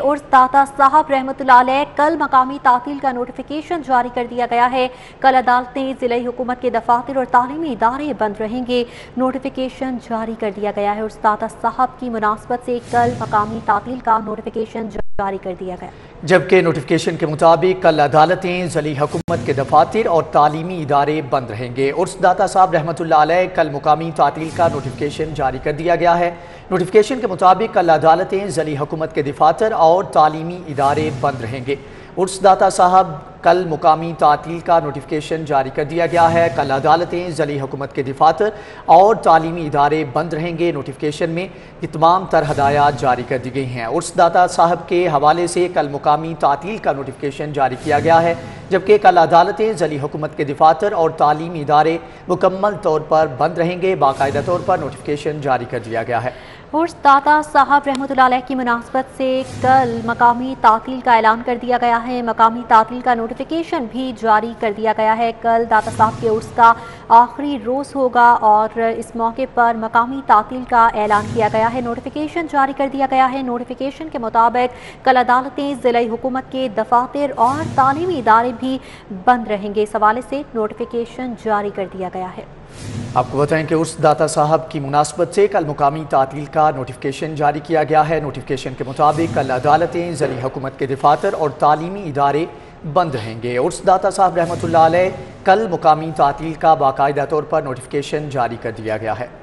उर्स दाता साहब रहमतुल्लाह अलैह कल मकामी तातील का नोटिफिकेशन जारी कर दिया गया है। कल अदालतें, ज़िला हुकूमत के दफातर और तालीमी इदारे बंद रहेंगे। नोटिफिकेशन जारी कर दिया गया है। उर्स दाता साहब की मुनासबत से कल मकामी तातील का नोटिफिकेशन जारी कर दिया गया, जबकि नोटिफिकेशन के मुताबिक कल अदालतें, ज़िला हुकूमत के दफातर और तालीमी इदारे बंद रहेंगे। उर्स दाता साहब रहमतुल्लाह अलैह कल मुकामी तातील का नोटिफिकेशन जारी कर दिया गया है। नोटिफिकेशन के मुताबिक कल अदालतें, ज़िला हुकूमत के दफातर और तालीमी इदारे बंद रहेंगे। उर्स दाता साहब कल मुकामी तातील का नोटिफिकेशन जारी कर दिया गया है। कल अदालतें, ज़िला हुकूमत के दफातर और तालीमी इदारे बंद रहेंगे। नोटिफिकेशन में ये तमाम तर हदायत जारी कर दी गई हैं। उर्स दाता साहब के हवाले से कल मुकामी तातील का नोटिफिकेशन जारी किया गया है, जबकि कल अदालतें, ज़िला हुकूमत के दफातर और तालीमी इदारे मुकम्मल तौर पर बंद रहेंगे। बाकायदा तौर पर नोटिफिकेशन जारी कर दिया गया है। उर्स दाता साहब रहमतुल्लाह अलैह की मुनासबत से कल मकामी तातील का ऐलान कर दिया गया है। मकामी तातील का नोटिफिकेशन भी जारी कर दिया गया है। कल दाता साहब के उर्स का आखिरी रोज़ होगा और इस मौके पर मकामी तातील का ऐलान किया गया है। नोटिफिकेशन जारी कर दिया गया है। नोटिफिकेशन के मुताबिक कल अदालतें, ज़िला हुकूमत के दफातर और तालीमी इदारे भी बंद रहेंगे। इस हवाले से नोटिफिकेशन जारी कर दिया गया है। आपको बताएं कि उर्स दाता साहब की मुनासबत से कल मुकामी तातील का नोटिफिकेशन जारी किया गया है। नोटिफिकेशन के मुताबिक कल अदालतें, ज़िला हुकूमत के दफातर और तालीमी इदारे बंद रहेंगे। उर्स दाता साहब रहमतुल्लाह अलैह कल मुकामी तातील का बाकायदा तौर पर नोटिफिकेशन जारी कर दिया गया है।